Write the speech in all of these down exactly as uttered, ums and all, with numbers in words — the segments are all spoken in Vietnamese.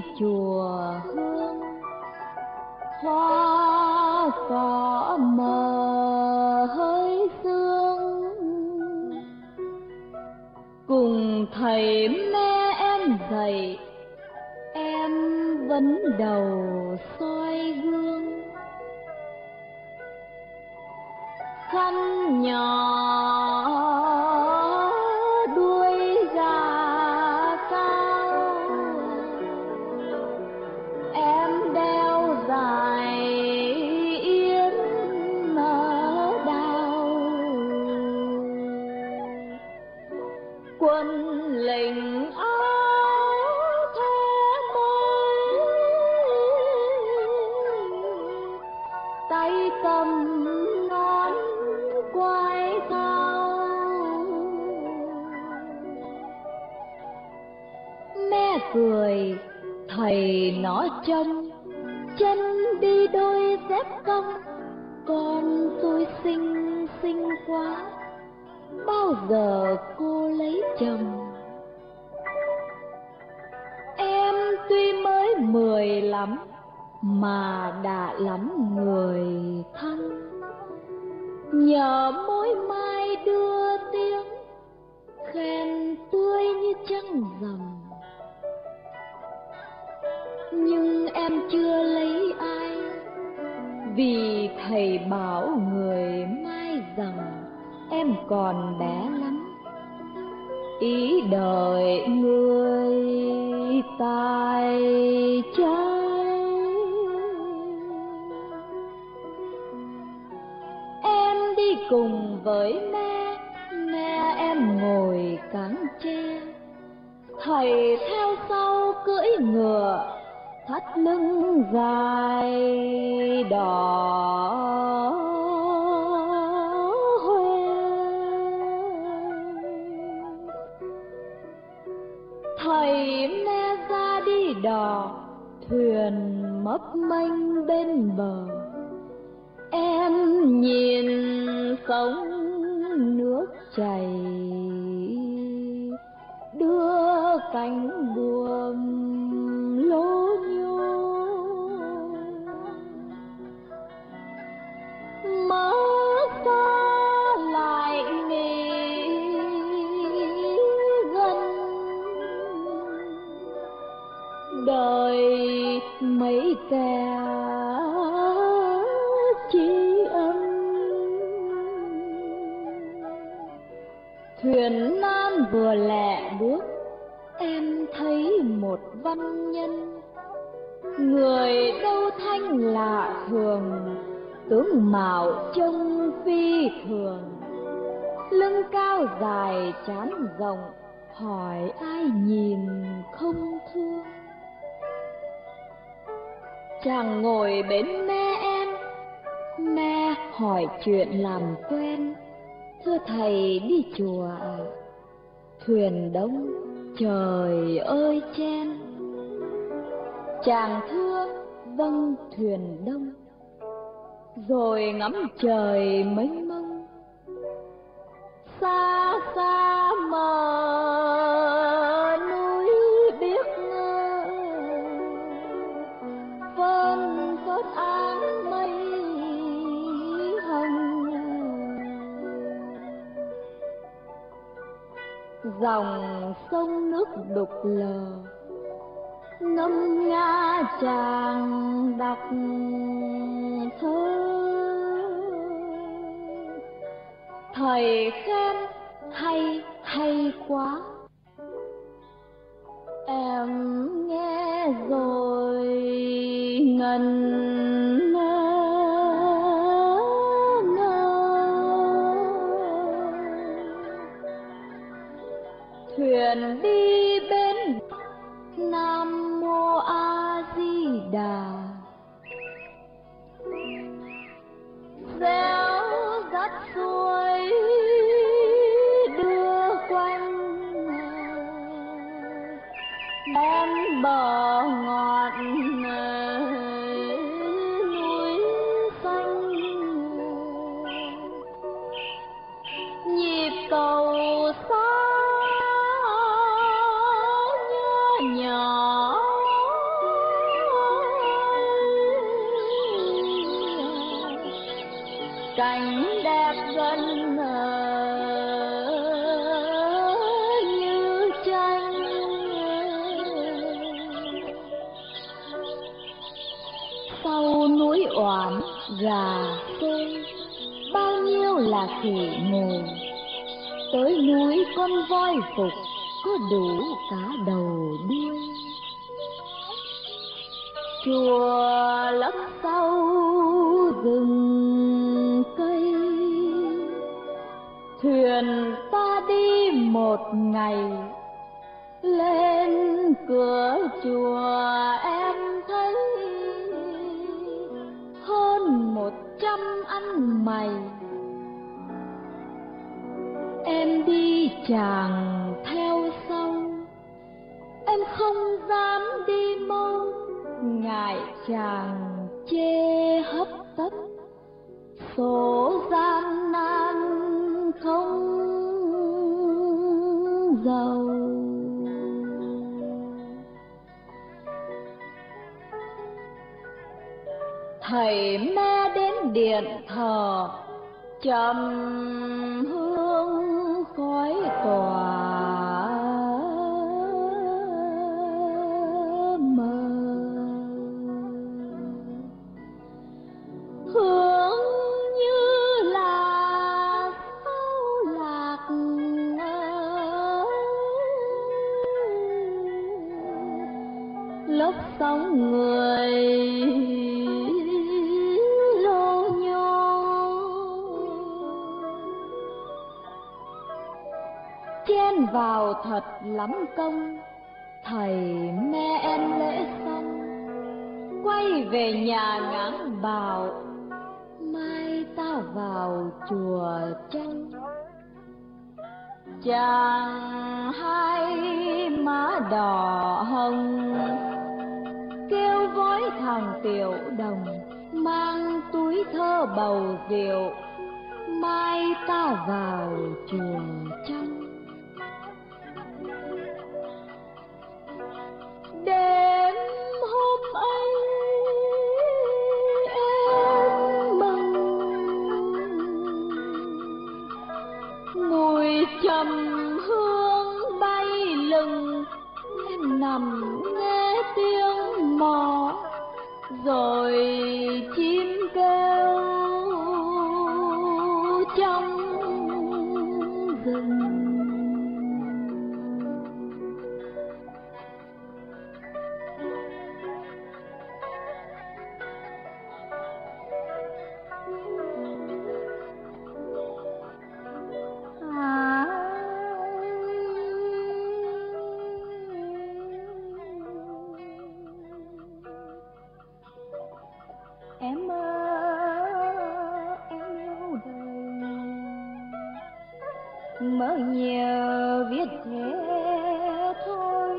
chùa hương, hoa cỏ mờ hơi sương, cùng thầy mẹ em dạy em vấn đầu soi gương. Khăn nhỏ đuôi gà cao em đeo dài yếm đào, quân lệnh áo thề mới, tay cầm nón quai thao. Mẹ cười thầy nó trông, chân đi đôi dép cong, con tôi xinh xinh quá, bao giờ cô lấy chồng. Em tuy mới mười lắm mà đã lắm người thân, nhờ môi mai đưa tiếng khen tươi như trăng rằm. Nhưng em chưa lấy ai, vì thầy bảo người mai rằng em còn bé lắm, ý đợi người tài trai. Em đi cùng với mẹ, mẹ em ngồi cáng tre, thầy theo sau cưỡi ngựa, thắt lưng dài đỏ hoe. Thầy mẹ ra đi đò, thuyền mấp mênh bên bờ, em nhìn sông nước chảy đưa cánh buồm lố nhố. Mơ xa lại nghĩ gần, đời mấy kẻ tri âm. Thuyền nan vừa lẹ bước, em thấy một văn nhân, người đâu thanh lạ thường, tướng mạo trông phi thường, lưng cao dài trán rộng, hỏi ai nhìn không thương. Chàng ngồi bên mẹ em, mẹ hỏi chuyện làm quen, thưa thầy đi chùa à? Thuyền đông trời ơi chen. Chàng thưa vâng thuyền đông, rồi ngắm trời mênh mông. Xa xa mờ núi biếc ngơ, phân phớt áng mây hồng. Dòng sông nước đục lờ, ngâm nga chàng đọc thơ. Thầy khen hay hay quá, em nghe rồi ngần ngơ ngơ. Thuyền đi bên Nam Mô A Di Đà, réo rắt xuôi đưa quanh, bên bờ ngọt núi xanh. Nhịp cầu xa nhớ nhỏ cảnh đẹp gần như tranh. Sau núi oản gà xôi, bao nhiêu là khỉ mù, tới núi con voi phục có đủ cả đầu đuôi. Chùa lấp sau rừng cây, thuyền ta đi một ngày, lên cửa chùa em thấy hơn một trăm ăn mày. Em đi chàng theo sau, em không dám đi mau, ngại chàng chê hấp tấp, số gian nan không giàu. Thầy me đến điện thờ, trầm hương khói tỏa mờ, hương như là sao lạc lốc sóng người lô nhô. Chen vào thật lắm công, thầy me em lễ xong, quay về nhà ngán bảo mai ta vào chùa tranh. Chàng hai má đỏ hồng, kêu với thằng tiểu đồng mang túi thơ bầu rượu, mai ta vào chùa tranh. Đêm hôm ấy em mừng, mùi trầm hương bay lừng, em nằm nghe tiếng mò, rồi chim kêu trong rừng. Em ơi, em yêu đời, mơ nhiều viết thế thôi,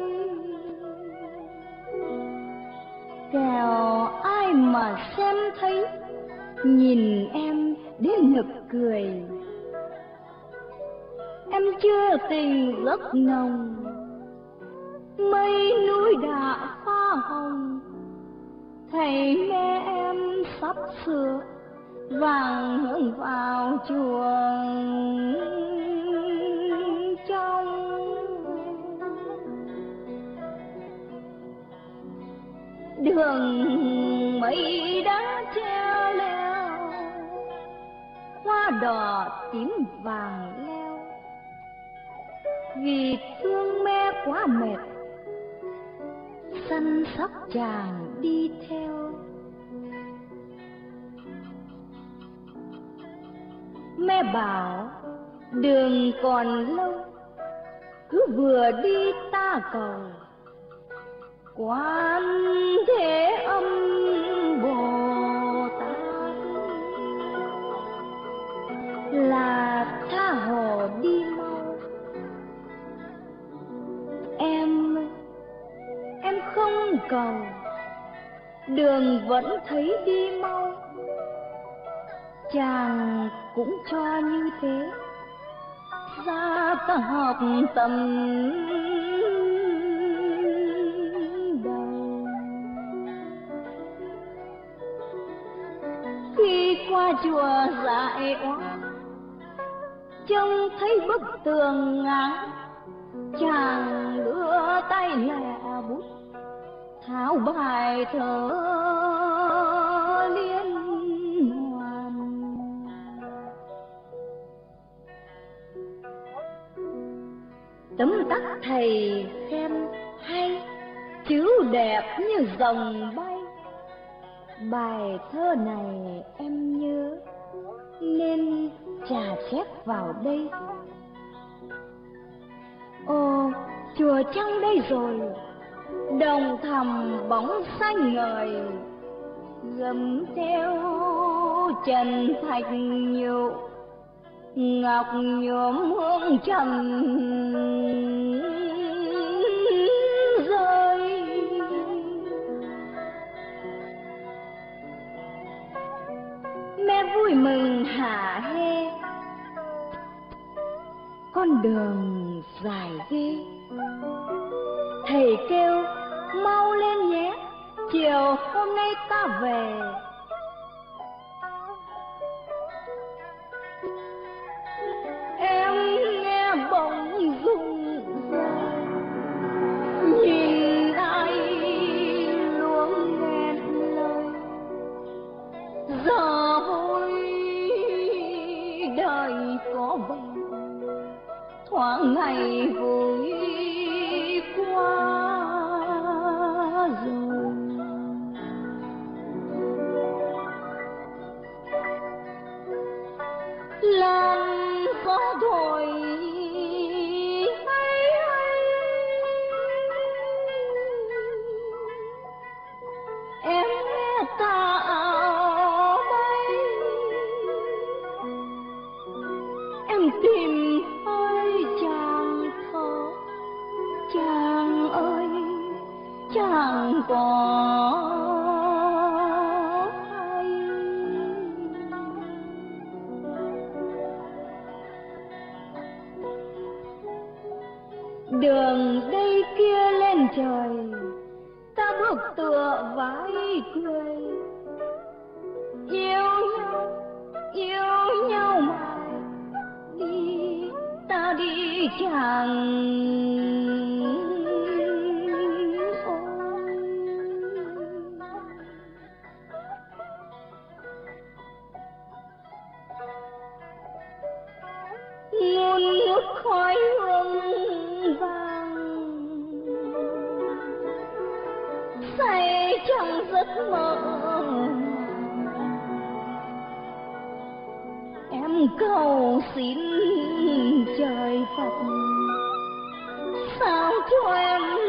kẻo ai mà xem thấy, nhìn em đến nực cười. Em chưa tình giấc nồng, mây núi đã pha hồng, thầy nghe em sắp sửa vàng hướng vào chùa trong. Đường mây đã treo leo, hoa đỏ tím vàng leo, vì thương me quá mệt, săn sóc chàng đi theo. Me bảo đường còn lâu, cứ vừa đi ta cầu, Quan Thế Âm Bồ Tát là tha hồ đi mau. Em em không cầu, đường vẫn thấy đi mau, chàng cũng cho như thế, ra ta học tầm đầu. Khi qua qua chùa dại oan, trông thấy bức tường ngang, chàng đưa tay lẹ bút tháo bài thơ liên hoàn. Tấm tắc thầy khen hay, chữ đẹp như rồng bay. Bài thơ này em nhớ nên chà chép vào đây. Ồ, chùa trăng đây rồi, đồng thầm bóng xanh ngời, gầm theo trần thạch nhụ, ngọc nhuộm hương trầm rơi. Mẹ vui mừng hả hê, con đường dài ghê. Thầy kêu mau lên nhé, chiều hôm nay ta về. Em nghe bỗng rung rời, nhìn ai luôn nghẹn lời. Giờ vui đời có bờ, thoáng ngày vui qua rồi. Làn gió thổi hay hay, em nghe tà áo bay. Em tìm hơi chàng thơ, chàng ơi chàng có hay. Đường đây kia lên trời, ta bước tựa vai cười. Yêu nhau, yêu nhau mà đi, ta đi chàng. Ngùn ngút khói hương vàng, say trong giấc mơ. Em cầu xin trời Phật sao cho em